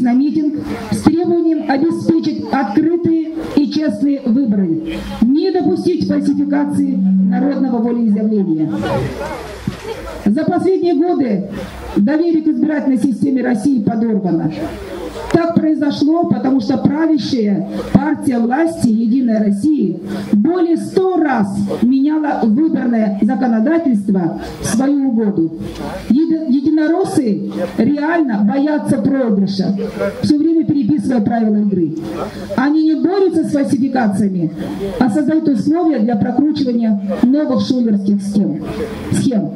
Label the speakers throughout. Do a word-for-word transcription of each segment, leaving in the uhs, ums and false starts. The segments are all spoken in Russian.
Speaker 1: на митинг с требованием обеспечить открытые и честные выборы, не допустить фальсификации народного волеизъявления. За последние годы доверие к избирательной системе России подорвано. Так произошло, потому что правящая партия власти «Единая Россия» более ста раз меняла выборное законодательство в свою угоду. Единороссы реально боятся проигрыша, все время переписывая правила игры. Они не борются с фальсификациями, а создают условия для прокручивания новых шулерских схем. схем.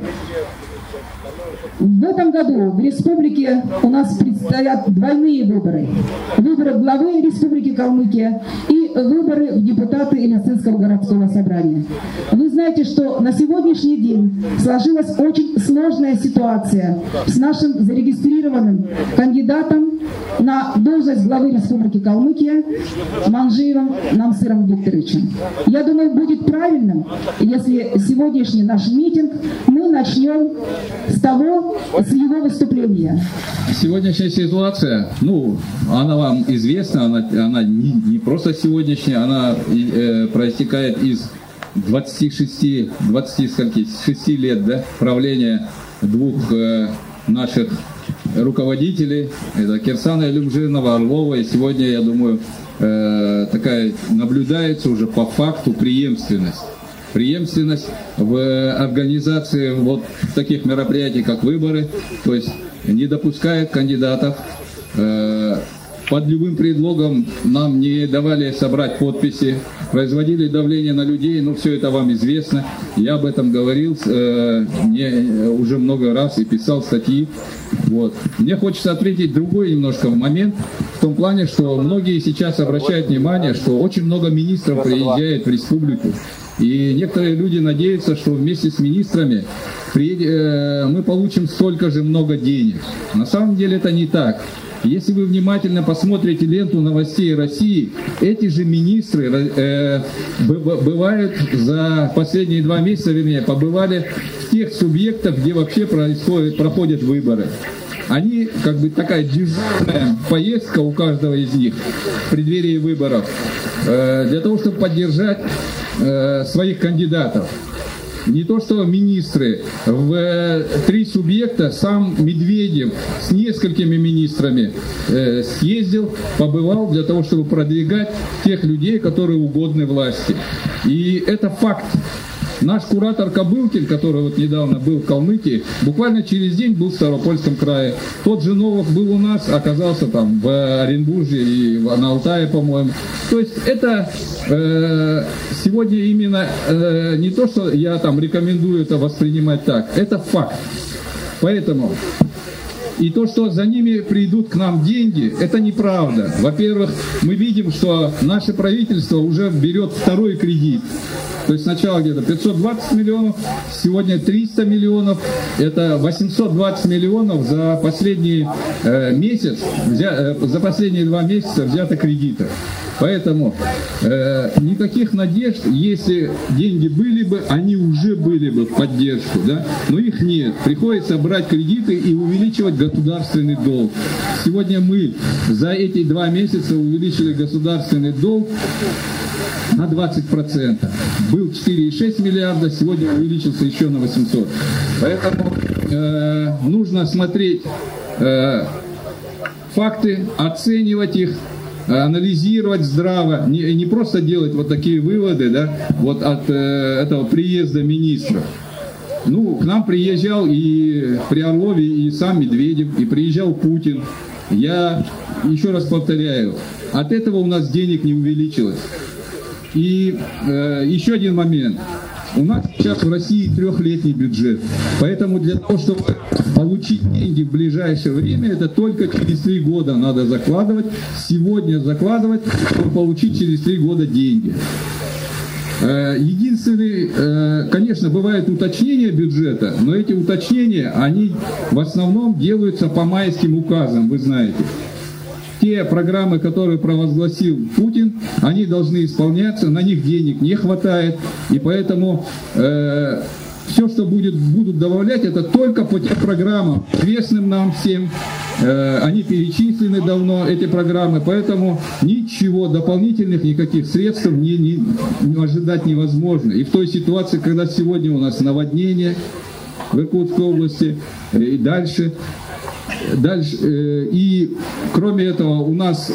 Speaker 1: В этом году в республике у нас предстоят двойные выборы. Выборы главы Республики Калмыкия и выборы в депутаты Илецинского городского собрания. Вы знаете, что на сегодняшний день сложилась очень сложная ситуация с нашим зарегистрированным кандидатом на должность главы Республики Калмыкия Манжиевым Намсыром Викторовичем. Я думаю, будет правильным, если сегодняшний наш митинг мы начнем с того, с его выступления.
Speaker 2: Сегодняшняя ситуация, ну, она вам известна, она, она не, не просто сегодняшняя, она э, проистекает из двадцати шести, двадцати шести лет, да, правления двух э, наших руководителей, это Кирсана Илюмжинова, Орлова, и сегодня, я думаю, э, такая наблюдается уже по факту преемственность. Преемственность в организации вот таких мероприятий, как выборы, то есть не допускает кандидатов, э, под любым предлогом нам не давали собрать подписи, производили давление на людей, ну все это вам известно, я об этом говорил э, не, уже много раз и писал статьи. Вот. Мне хочется ответить другой немножко момент, в том плане, что многие сейчас обращают внимание, что очень много министров приезжает в республику. И некоторые люди надеются, что вместе с министрами мы получим столько же много денег. На самом деле это не так. Если вы внимательно посмотрите ленту новостей России, эти же министры э, бывают за последние два месяца, вернее, побывали в тех субъектах, где вообще происходит, проходят выборы. Они, как бы такая дежурная поездка у каждого из них в преддверии выборов, э, для того, чтобы поддержать э, своих кандидатов. Не то что министры, в э, три субъекта сам Медведев с несколькими министрами э, съездил, побывал для того, чтобы продвигать тех людей, которые угодны власти. И это факт. Наш куратор Кобылкин, который вот недавно был в Калмыкии, буквально через день был в Ставропольском крае. Тот же Новок был у нас, оказался там в Оренбурге и на Алтае, по-моему. То есть это э, сегодня именно э, не то, что я там рекомендую это воспринимать так, это факт. Поэтому и то, что за ними придут к нам деньги, это неправда. Во-первых, мы видим, что наше правительство уже берет второй кредит. То есть сначала где-то пятьсот двадцать миллионов, сегодня триста миллионов, это восемьсот двадцать миллионов за последний э, месяц, взя, э, за последние два месяца взято кредита. Поэтому э, никаких надежд, если деньги были бы, они уже были бы в поддержку, да? Но их нет. Приходится брать кредиты и увеличивать государственный долг. Сегодня мы за эти два месяца увеличили государственный долг на двадцать процентов. Был четыре и шесть миллиарда, сегодня увеличился еще на восемьсот. Поэтому э, нужно смотреть э, факты, оценивать их, анализировать здраво, не, не просто делать вот такие выводы, да, вот от э, этого приезда министров. Ну, к нам приезжал и при Орлове и сам Медведев, и приезжал Путин. Я еще раз повторяю, от этого у нас денег не увеличилось. И э, еще один момент. У нас сейчас в России трехлетний бюджет. Поэтому для того, чтобы получить деньги в ближайшее время, это только через три года надо закладывать. Сегодня закладывать, чтобы получить через три года деньги. Единственное, конечно, бывают уточнения бюджета, но эти уточнения, они в основном делаются по майским указам, вы знаете. Те программы, которые провозгласил Путин, они должны исполняться, на них денег не хватает, и поэтому э, все, что будет, будут добавлять, это только по тем программам, известным нам всем, они перечислены давно, эти программы, поэтому ничего дополнительных, никаких средств не, не, не ожидать невозможно. И в той ситуации, когда сегодня у нас наводнение в Иркутской области и дальше, дальше и кроме этого у нас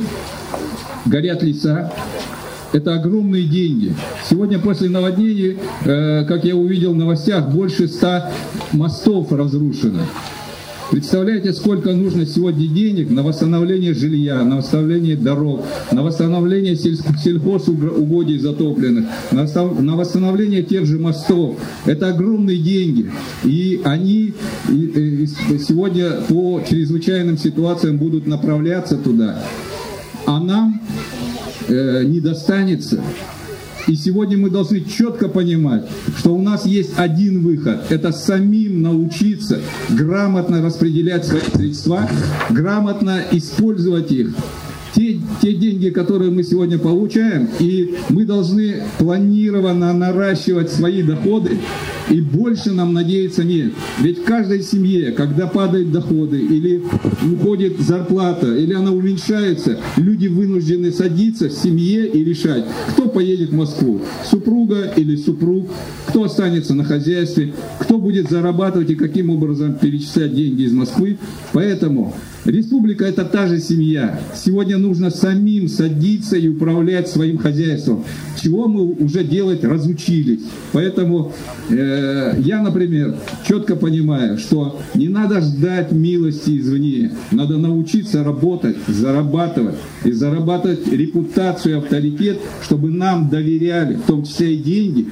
Speaker 2: горят леса. Это огромные деньги. Сегодня после наводнений, э, как я увидел в новостях, больше ста мостов разрушено. Представляете, сколько нужно сегодня денег на восстановление жилья, на восстановление дорог, на восстановление сельхозугодий затопленных, на восстановление тех же мостов. Это огромные деньги. И они сегодня по чрезвычайным ситуациям будут направляться туда. А нам не достанется. И сегодня мы должны четко понимать, что у нас есть один выход. Это самим научиться грамотно распределять свои средства, грамотно использовать их. Те, те деньги, которые мы сегодня получаем, и мы должны планированно наращивать свои доходы, и больше нам надеяться нет. Ведь в каждой семье, когда падают доходы, или уходит зарплата, или она уменьшается, люди вынуждены садиться в семье и решать, кто поедет в Москву, супруга или супруг, кто останется на хозяйстве, кто будет зарабатывать и каким образом перечислять деньги из Москвы. Поэтому республика – это та же семья. Сегодня нужно самим садиться и управлять своим хозяйством, чего мы уже делать разучились. Поэтому э, я, например, четко понимаю, что не надо ждать милости извне. Надо научиться работать, зарабатывать и зарабатывать репутацию, авторитет, чтобы нам доверяли, в том числе и деньги.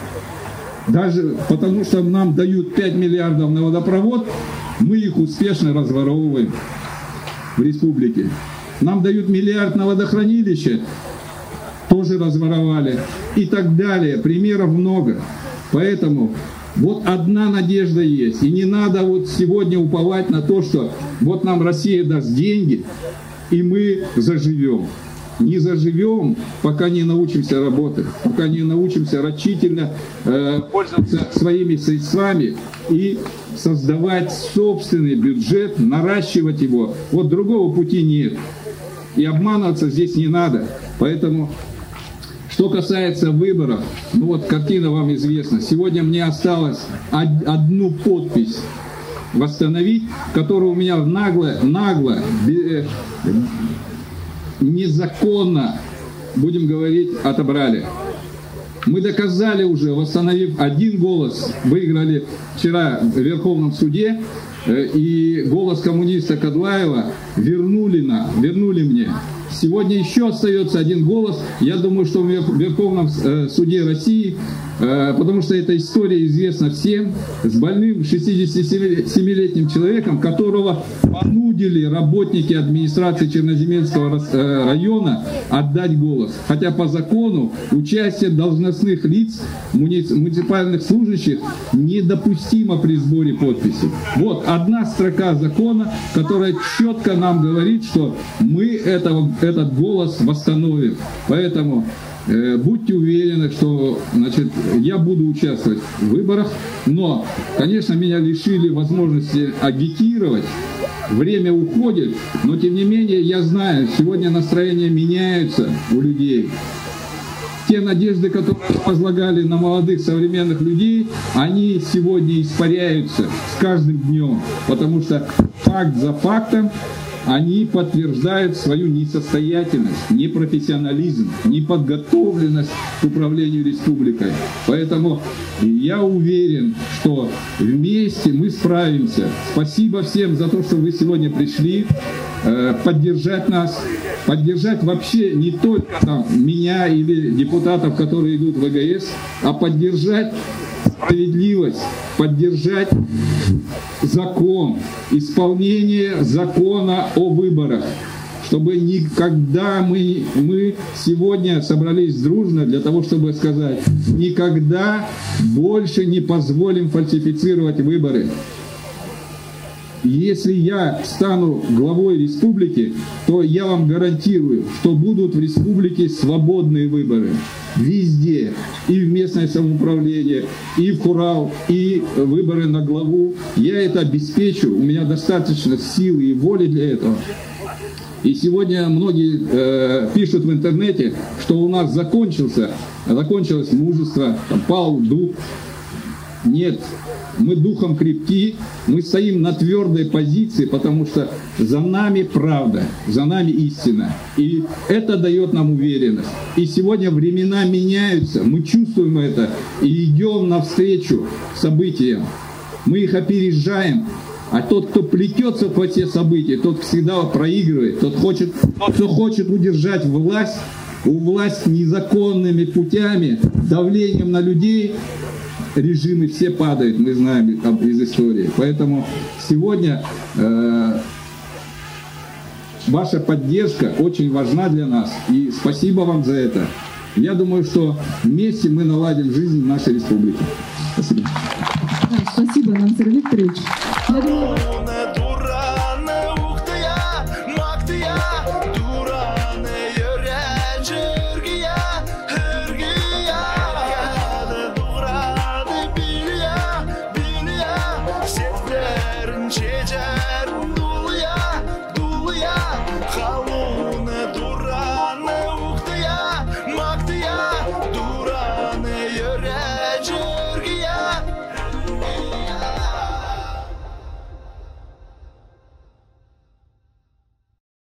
Speaker 2: Даже потому, что нам дают пять миллиардов на водопровод, мы их успешно разворовываем в республике. Нам дают миллиард на водохранилище, тоже разворовали. И так далее. Примеров много. Поэтому вот одна надежда есть. И не надо вот сегодня уповать на то, что вот нам Россия даст деньги, и мы заживем. Не заживем, пока не научимся работать, пока не научимся рачительно э, пользоваться своими средствами и создавать собственный бюджет, наращивать его. Вот другого пути нет. И обманываться здесь не надо. Поэтому, что касается выборов, ну вот картина вам известна. Сегодня мне осталось од- одну подпись восстановить, которую у меня нагло, нагло, э, незаконно, будем говорить, отобрали. Мы доказали уже, восстановив один голос, выиграли вчера в Верховном суде, и голос коммуниста Кадлаева вернули, на, вернули мне. Сегодня еще остается один голос. Я думаю, что в Верховном суде России, потому что эта история известна всем, с больным шестидесятисемилетним человеком, которого понудили работники администрации Черноземельского района отдать голос. Хотя по закону участие должностных лиц, муниципальных служащих недопустимо при сборе подписей. Вот одна строка закона, которая четко нам говорит, что мы этого, этот голос восстановим. Поэтому э, будьте уверены, что значит, я буду участвовать в выборах, но, конечно, меня лишили возможности агитировать. Время уходит, но тем не менее я знаю, сегодня настроения меняются у людей. Те надежды, которые возлагали на молодых современных людей, они сегодня испаряются с каждым днем, потому что факт за фактом они подтверждают свою несостоятельность, непрофессионализм, неподготовленность к управлению республикой. Поэтому я уверен, что вместе мы справимся. Спасибо всем за то, что вы сегодня пришли э, поддержать нас, поддержать вообще не только там, меня или депутатов, которые идут в ВГС, а поддержать справедливость, поддержать закон, исполнение закона о выборах, чтобы никогда мы, мы сегодня собрались дружно для того, чтобы сказать, никогда больше не позволим фальсифицировать выборы.
Speaker 3: Если я стану главой республики, то я вам гарантирую, что будут в республике свободные выборы. Везде. И в местное самоуправление, и в Хурал, и выборы на главу. Я это обеспечу. У меня достаточно силы и воли для этого. И сегодня многие э, пишут в интернете, что у нас закончился, закончилось мужество, там, пал дух. Нет, мы духом крепки, мы стоим на твердой позиции, потому что за нами правда, за нами истина. И это дает нам уверенность. И сегодня времена меняются, мы чувствуем это и идем навстречу событиям. Мы их опережаем. А тот, кто плетется в эти события, тот всегда проигрывает. Тот, хочет, тот, кто хочет удержать власть, у власти незаконными путями, давлением на людей, режимы все падают, мы знаем из истории. Поэтому сегодня э, ваша поддержка очень важна для нас. И спасибо вам за это. Я думаю, что вместе мы наладим жизнь нашей республики. Спасибо.
Speaker 1: Спасибо, Нансер Викторович. Я думаю...